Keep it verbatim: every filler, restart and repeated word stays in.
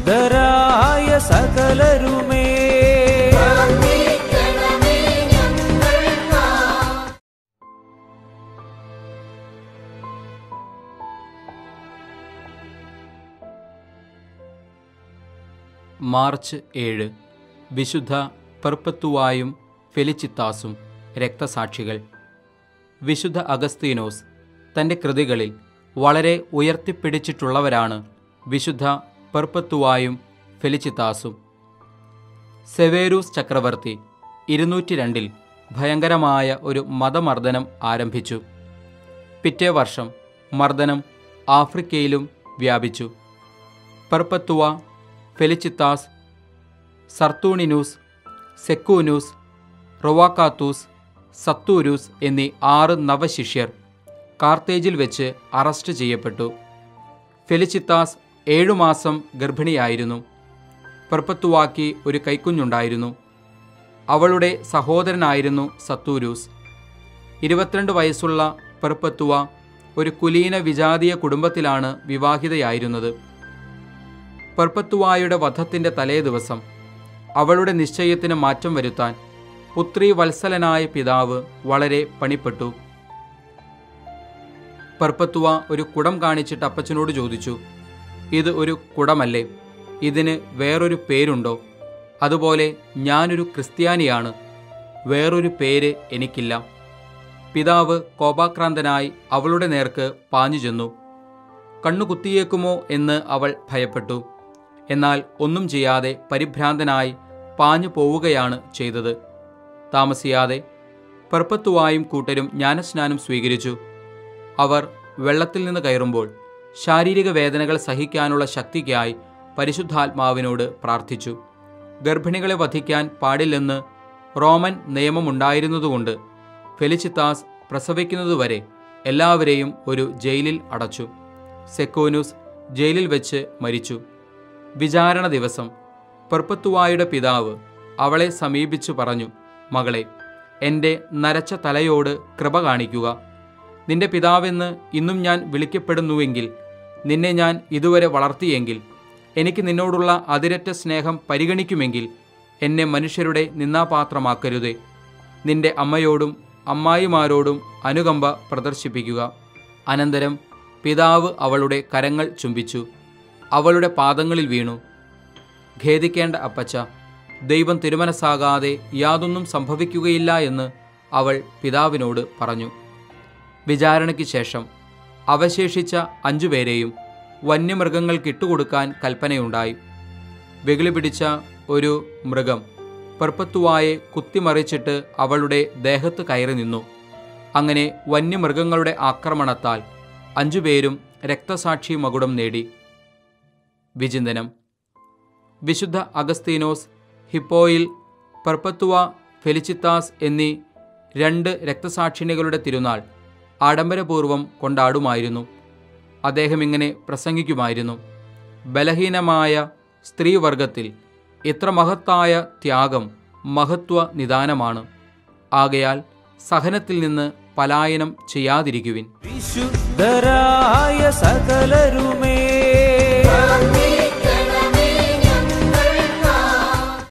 വിശുദ്ധരായ സകലരുമേ March ഏഴ് വിശുദ്ധ പെർപ്പത്തുവായും ഫെലിച്ചിത്താസും രക്തസാക്ഷികൾ. വിശുദ്ധ അഗസ്തീനോസ് തൻ്റെ കൃതികളിൽ വളരെ ഉയർത്തിപ്പിടിച്ചിട്ടുള്ളവരാണ് വിശുദ്ധ പെർപ്പത്തുവായും ഫെലിച്ചിത്താസും. സെവേരൂസ് ചക്രവർത്തി ഇരുന്നൂറ്റി രണ്ടിൽ ഭയങ്കരമായ ഒരു മതമർദ്ദനം ആരംഭിച്ചു. പിറ്റേ വർഷം മർദ്ദനം ആഫ്രിക്കയിലും വ്യാപിച്ചു. പെർപ്പത്തുവ, ഫെലിച്ചിത്താസ്, സർത്തൂണിനൂസ്, സെക്കൂനൂസ്, റൊവാക്കാത്തൂസ്, സത്തൂരൂസ് എന്നീ ആറ് നവശിഷ്യർ കാർത്തേജിൽ വെച്ച് അറസ്റ്റ് ചെയ്യപ്പെട്ടു. ഫെലിച്ചിത്താസ് ഏഴുമാസം ഗർഭിണിയായിരുന്നു. പെർപ്പത്തുവാക്ക് ഒരു കൈക്കുഞ്ഞുണ്ടായിരുന്നു. അവളുടെ സഹോദരനായിരുന്നു സത്തൂരൂസ്. ഇരുപത്തിരണ്ട് വയസ്സുള്ള പെർപ്പത്തുവ ഒരു കുലീന വിജാതീയ കുടുംബത്തിലാണ് വിവാഹിതയായിരുന്നത്. പെർപ്പത്തുവായുടെ വധത്തിൻ്റെ തലേ ദിവസം അവളുടെ നിശ്ചയത്തിന് മാറ്റം വരുത്താൻ പുത്രി വത്സലനായ പിതാവ് വളരെ പണിപ്പെട്ടു. പെർപ്പത്തുവ ഒരു കുടം കാണിച്ചിട്ട് അപ്പച്ചനോട് ചോദിച്ചു, ഇത് ഒരു കുടമല്ലേ? ഇതിന് വേറൊരു പേരുണ്ടോ? അതുപോലെ ഞാനൊരു ക്രിസ്ത്യാനിയാണ്, വേറൊരു പേര് എനിക്കില്ല. പിതാവ് കോപാക്രാന്തനായി അവളുടെ നേർക്ക് പാഞ്ഞു ചെന്നു. കണ്ണു കുത്തിയേക്കുമോ എന്ന് അവൾ ഭയപ്പെട്ടു. എന്നാൽ ഒന്നും ചെയ്യാതെ പരിഭ്രാന്തനായി പാഞ്ഞു പോവുകയാണ് ചെയ്തത്. താമസിയാതെ പെർപ്പത്തുവായും കൂട്ടരും ജ്ഞാനസ്നാനം സ്വീകരിച്ചു. അവർ വെള്ളത്തിൽ നിന്ന് കയറുമ്പോൾ ശാരീരിക വേദനകൾ സഹിക്കാനുള്ള ശക്തിക്കായി പരിശുദ്ധാത്മാവിനോട് പ്രാർത്ഥിച്ചു. ഗർഭിണികളെ വധിക്കാൻ പാടില്ലെന്ന് റോമൻ നിയമമുണ്ടായിരുന്നതുകൊണ്ട് ഫെലിച്ചിത്താസ് പ്രസവിക്കുന്നതുവരെ എല്ലാവരെയും ഒരു ജയിലിൽ അടച്ചു. സെക്കോനൂസ് ജയിലിൽ വെച്ച് മരിച്ചു. വിചാരണ ദിവസം പെർപ്പത്തുവായുടെ പിതാവ് അവളെ സമീപിച്ചു പറഞ്ഞു, മകളെ, എൻ്റെ നരച്ച തലയോട് കൃപ കാണിക്കുക. നിന്റെ പിതാവെന്ന് ഇന്നും ഞാൻ വിളിക്കപ്പെടുന്നുവെങ്കിൽ, നിന്നെ ഞാൻ ഇതുവരെ വളർത്തിയെങ്കിൽ, എനിക്ക് നിന്നോടുള്ള അതിരറ്റ സ്നേഹം പരിഗണിക്കുമെങ്കിൽ എന്നെ മനുഷ്യരുടെ നിന്ദാപാത്രമാക്കരുതേ. നിന്റെ അമ്മയോടും അമ്മായിമാരോടും അനുകമ്പ പ്രദർശിപ്പിക്കുക. അനന്തരം പിതാവ് അവളുടെ കരങ്ങൾ ചുംബിച്ചു, അവളുടെ പാദങ്ങളിൽ വീണു. ഖേദിക്കേണ്ട അപ്പച്ച, ദൈവം തിരുമനസ്സാകാതെ യാതൊന്നും സംഭവിക്കുകയില്ല എന്ന് അവൾ പിതാവിനോട് പറഞ്ഞു. വിചാരണയ്ക്ക് ശേഷം അവശേഷിച്ച അഞ്ചുപേരെയും വന്യമൃഗങ്ങൾക്ക് ഇട്ടുകൊടുക്കാൻ കൽപ്പനയുണ്ടായി. വെകിളി പിടിച്ച ഒരു മൃഗം പെർപ്പത്തുവായെ കുത്തിമറിച്ചിട്ട് അവളുടെ ദേഹത്ത് കയറി നിന്നു. അങ്ങനെ വന്യമൃഗങ്ങളുടെ ആക്രമണത്താൽ അഞ്ചുപേരും രക്തസാക്ഷി മകുടം നേടി. വിചിന്തനം. വിശുദ്ധ അഗസ്തീനോസ് ഹിപ്പോയിൽ, പെർപ്പത്തുവ, ഫെലിച്ചിത്താസ് എന്നീ രണ്ട് രക്തസാക്ഷിണികളുടെ തിരുനാൾ ആഡംബരപൂർവ്വം കൊണ്ടാടുമായിരുന്നു. അദ്ദേഹം ഇങ്ങനെ പ്രസംഗിക്കുമായിരുന്നു, ബലഹീനമായ സ്ത്രീവർഗത്തിൽ ഇത്ര മഹത്തായ ത്യാഗം മഹത്വ നിദാനമാണ്. ആകയാൽ സഹനത്തിൽ നിന്ന് പലായനം ചെയ്യാതിരിക്കുവിൻ. വിശുദ്ധരായ സകലരുമേ